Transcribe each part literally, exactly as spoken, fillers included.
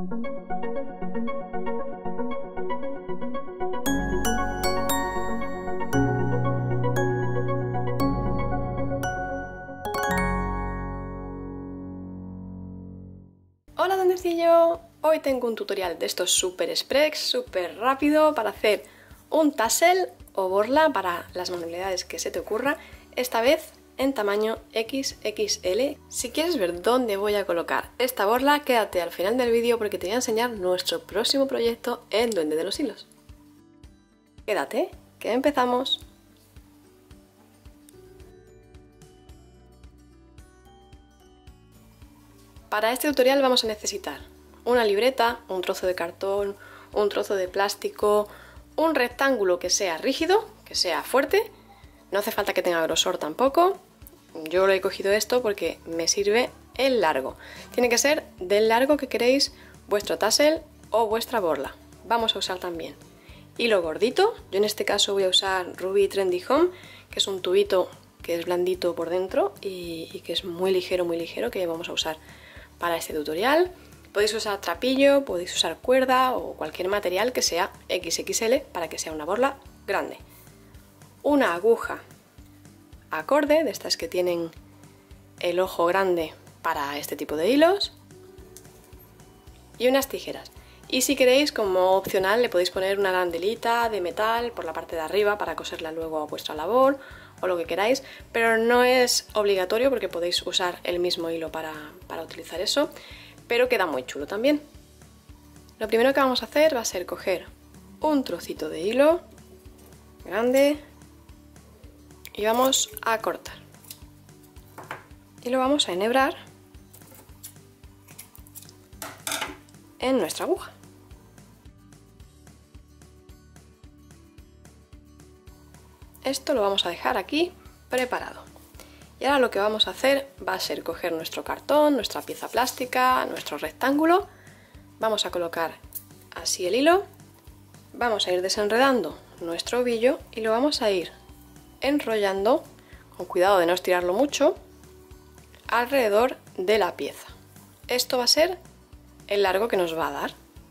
Hola duendecillo, hoy tengo un tutorial de estos super express, súper rápido para hacer un tassel o borla para las manualidades que se te ocurra, esta vez en tamaño equis equis ele. Si quieres ver dónde voy a colocar esta borla, quédate al final del vídeo porque te voy a enseñar nuestro próximo proyecto en Duende de los Hilos. Quédate, que empezamos. Para este tutorial vamos a necesitar una libreta, un trozo de cartón, un trozo de plástico, un rectángulo que sea rígido, que sea fuerte, no hace falta que tenga grosor tampoco. Yo lo he cogido esto porque me sirve el largo. Tiene que ser del largo que queréis vuestro tassel o vuestra borla. Vamos a usar también hilo gordito, yo en este caso voy a usar Ruby Trendy Home, que es un tubito que es blandito por dentro y, y que es muy ligero, muy ligero, que vamos a usar para este tutorial. Podéis usar trapillo, podéis usar cuerda o cualquier material que sea equis equis ele para que sea una borla grande. Una aguja acorde, de estas que tienen el ojo grande para este tipo de hilos, y unas tijeras. Y si queréis, como opcional, le podéis poner una arandelita de metal por la parte de arriba para coserla luego a vuestra labor o lo que queráis, pero no es obligatorio porque podéis usar el mismo hilo para, para utilizar eso, pero queda muy chulo también. Lo primero que vamos a hacer va a ser coger un trocito de hilo grande y vamos a cortar. Y lo vamos a enhebrar en nuestra aguja. Esto lo vamos a dejar aquí preparado. Y ahora lo que vamos a hacer va a ser coger nuestro cartón, nuestra pieza plástica, nuestro rectángulo. Vamos a colocar así el hilo. Vamos a ir desenredando nuestro ovillo y lo vamos a ir enrollando, con cuidado de no estirarlo mucho, alrededor de la pieza. Esto va a ser el largo que nos va a dar.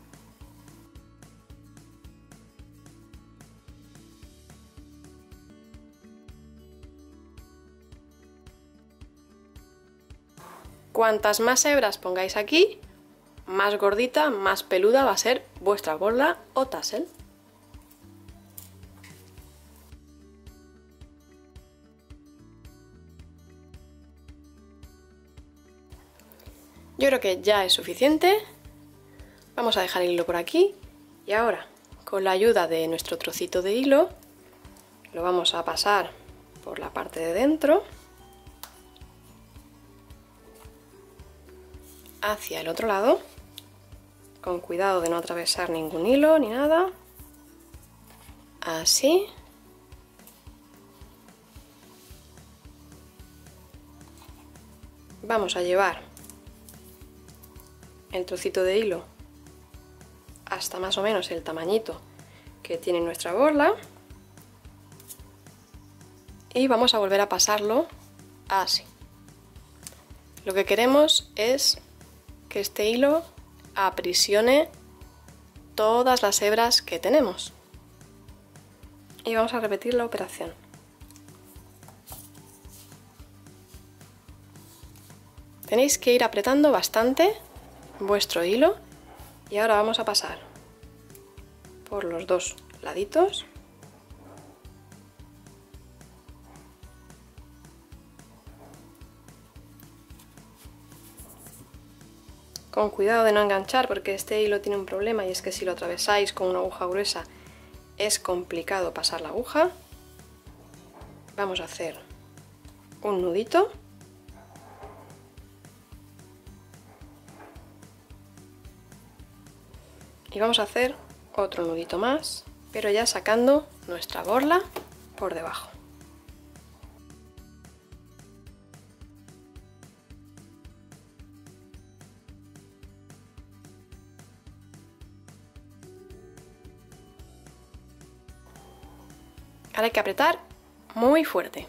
Cuantas más hebras pongáis aquí, más gordita, más peluda va a ser vuestra borla o tassel. Yo creo que ya es suficiente. Vamos a dejar el hilo por aquí y ahora, con la ayuda de nuestro trocito de hilo, lo vamos a pasar por la parte de dentro hacia el otro lado, con cuidado de no atravesar ningún hilo ni nada, así. Vamos a llevar el trocito de hilo hasta más o menos el tamañito que tiene nuestra borla y vamos a volver a pasarlo así. Lo que queremos es que este hilo aprisione todas las hebras que tenemos. Y vamos a repetir la operación. Tenéis que ir apretando bastante vuestro hilo y ahora vamos a pasar por los dos laditos. Con cuidado de no enganchar porque este hilo tiene un problema y es que si lo atravesáis con una aguja gruesa es complicado pasar la aguja. Vamos a hacer un nudito. Y vamos a hacer otro nudito más, pero ya sacando nuestra borla por debajo. Ahora hay que apretar muy fuerte.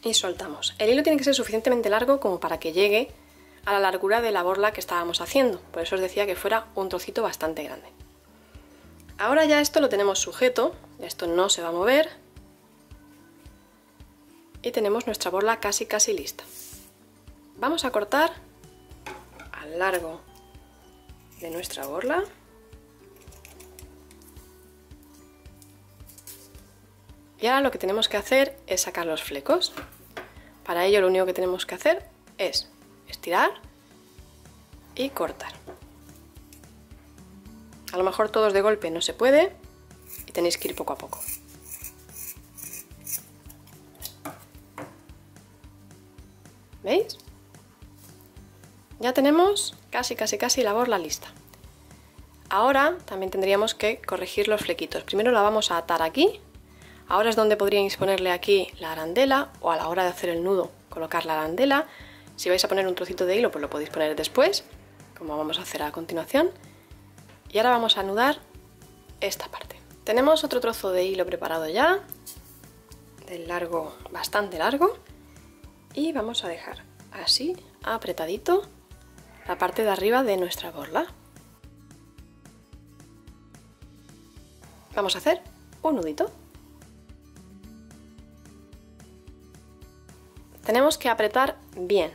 y soltamos. El hilo tiene que ser suficientemente largo como para que llegue a la largura de la borla que estábamos haciendo, por eso os decía que fuera un trocito bastante grande. Ahora ya esto lo tenemos sujeto, esto no se va a mover y tenemos nuestra borla casi casi lista. Vamos a cortar a lo largo de nuestra borla. Y ahora lo que tenemos que hacer es sacar los flecos. Para ello lo único que tenemos que hacer es estirar y cortar. A lo mejor todos de golpe no se puede y tenéis que ir poco a poco. ¿Veis? Ya tenemos casi casi casi la borla lista. Ahora también tendríamos que corregir los flequitos. Primero la vamos a atar aquí. Ahora es donde podríais ponerle aquí la arandela, o a la hora de hacer el nudo colocar la arandela. Si vais a poner un trocito de hilo pues lo podéis poner después, como vamos a hacer a continuación. Y ahora vamos a anudar esta parte. Tenemos otro trozo de hilo preparado ya, del largo, bastante largo, y vamos a dejar así apretadito la parte de arriba de nuestra borla. Vamos a hacer un nudito. Tenemos que apretar bien.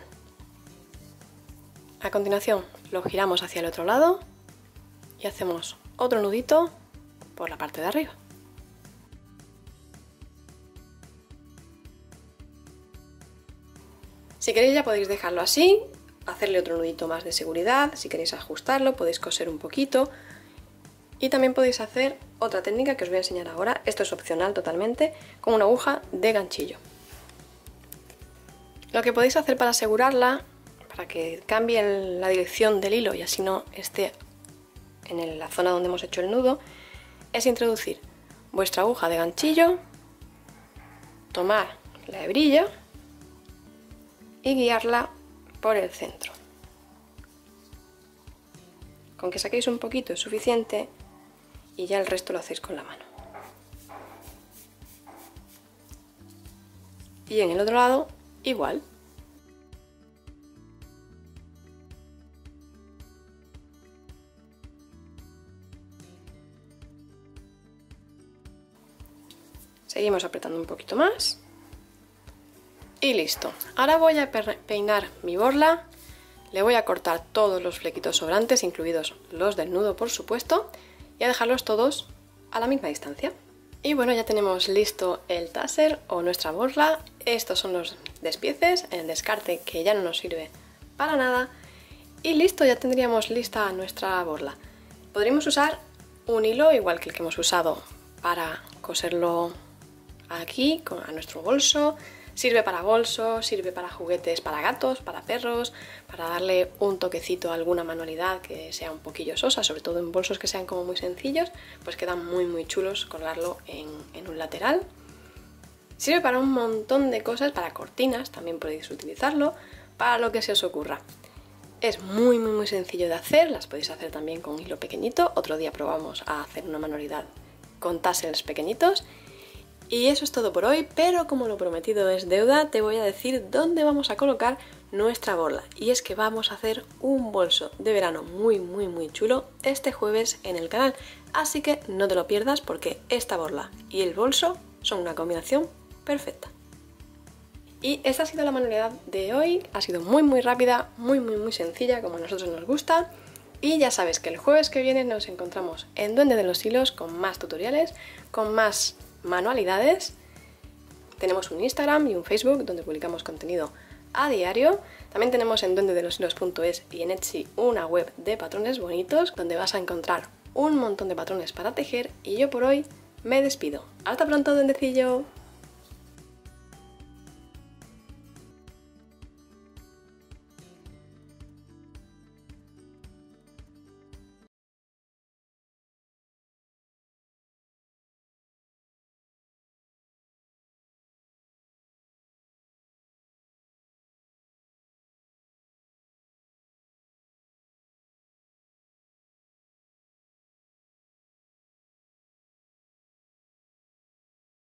A continuación lo giramos hacia el otro lado y hacemos otro nudito por la parte de arriba. Si queréis ya podéis dejarlo así, hacerle otro nudito más de seguridad. Si queréis ajustarlo podéis coser un poquito y también podéis hacer otra técnica que os voy a enseñar ahora. Esto es opcional totalmente, con una aguja de ganchillo. Lo que podéis hacer para asegurarla, para que cambie la dirección del hilo y así no esté en la zona donde hemos hecho el nudo, es introducir vuestra aguja de ganchillo, tomar la hebrilla y guiarla por el centro. Con que saquéis un poquito es suficiente y ya el resto lo hacéis con la mano. Y en el otro lado igual. Seguimos apretando un poquito más. Y listo. Ahora voy a peinar mi borla. Le voy a cortar todos los flequitos sobrantes, incluidos los del nudo por supuesto, y a dejarlos todos a la misma distancia. Y bueno, ya tenemos listo el taser o nuestra borla. Estos son los despieces, el descarte que ya no nos sirve para nada. Y listo, ya tendríamos lista nuestra borla. Podríamos usar un hilo igual que el que hemos usado para coserlo aquí a nuestro bolso. Sirve para bolsos, sirve para juguetes para gatos, para perros, para darle un toquecito a alguna manualidad que sea un poquillo sosa, sobre todo en bolsos que sean como muy sencillos, pues quedan muy muy chulos colgarlo en, en un lateral. Sirve para un montón de cosas, para cortinas también podéis utilizarlo, para lo que se os ocurra. Es muy muy muy sencillo de hacer, las podéis hacer también con hilo pequeñito. Otro día probamos a hacer una manualidad con tassels pequeñitos. Y eso es todo por hoy, pero como lo prometido es deuda, te voy a decir dónde vamos a colocar nuestra borla. Y es que vamos a hacer un bolso de verano muy muy muy chulo este jueves en el canal. Así que no te lo pierdas porque esta borla y el bolso son una combinación perfecta. Y esta ha sido la manualidad de hoy, ha sido muy muy rápida, muy muy muy sencilla como a nosotros nos gusta. Y ya sabes que el jueves que viene nos encontramos en Duende de los Hilos con más tutoriales, con más manualidades. Tenemos un Instagram y un Facebook donde publicamos contenido a diario. También tenemos en duende de los hilos punto es y en Etsy una web de patrones bonitos donde vas a encontrar un montón de patrones para tejer. Y yo por hoy me despido. ¡Hasta pronto, duendecillo!